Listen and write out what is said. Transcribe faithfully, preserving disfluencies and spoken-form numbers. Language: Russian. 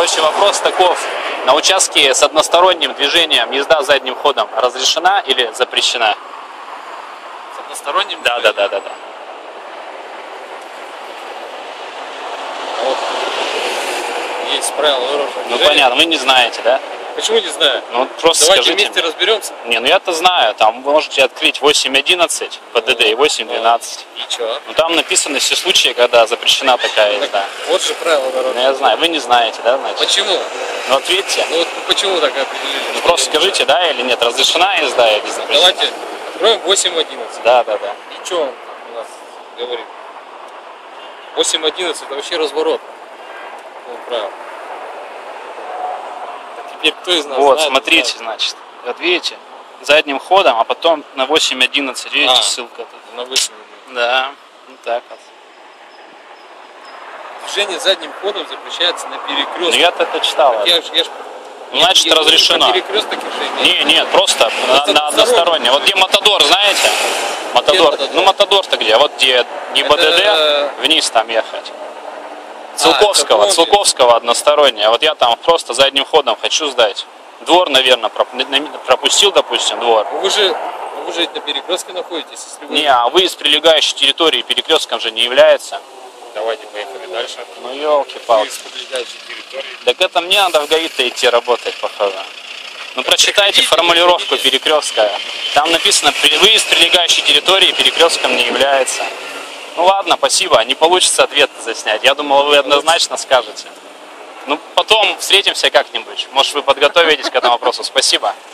Короче, вопрос таков. На участке с односторонним движением езда задним ходом разрешена или запрещена? С односторонним? Да, да, да, да, да. Вот. Есть правила дорожного Ну движения. понятно, вы не знаете, да? Почему не знаю? Ну просто Давайте скажите вместе мне. разберемся. Не, ну я-то знаю, там вы можете открыть восемь одиннадцать ПДД и восемь двенадцать. И что? Ну там написаны все случаи, когда запрещена такая езда. Вот же правила дорожного. Ну я знаю, вы не знаете, да, значит? Почему? Ну ответьте. Ну вот почему так определили? Ну, просто скажите, да или нет, разрешена езда или запрещена? Давайте откроем восемь одиннадцать. Да, да, да. И что он у нас говорит? восемь одиннадцать это вообще разворот. Ну, правильно. Теперь кто из нас Вот, знает, смотрите, знает. значит, вот видите, задним ходом, а потом на восемь одиннадцать, видите, А. ссылка тут. На восемь. Да, вот так вот. Движение задним ходом запрещается на Ну перекрестке. я-то это читал. Я ж, я ж, Значит, я говорю разрешено. про перекресток движения. Не, нет, просто на, Это на одностороннее. Вот где Матадор, знаете? Матадор. Матадор? Ну Матадор-то где? Вот где не Это- БДД, вниз там ехать. А, Целковского, это помню. Целковского одностороннее. Вот я там просто задним ходом хочу сдать. Двор, наверное, пропустил, допустим, двор. Вы же, вы же на перекрестке находитесь, если вы... Не, а выезд прилегающей территории перекрестком же не является. Давайте поехали дальше. Ну елки-палки. Выезд прилегающей территории. Так это мне надо в ГАИ-то идти работать, походу. Ну прочитайте приходите, формулировку приходите. перекрестка. Там написано, «При- выезд прилегающей территории перекрестком не является». Ну ладно, спасибо, не получится ответ заснять. Я думал, вы однозначно скажете. Ну потом встретимся как-нибудь. Может вы подготовитесь к этому вопросу. Спасибо.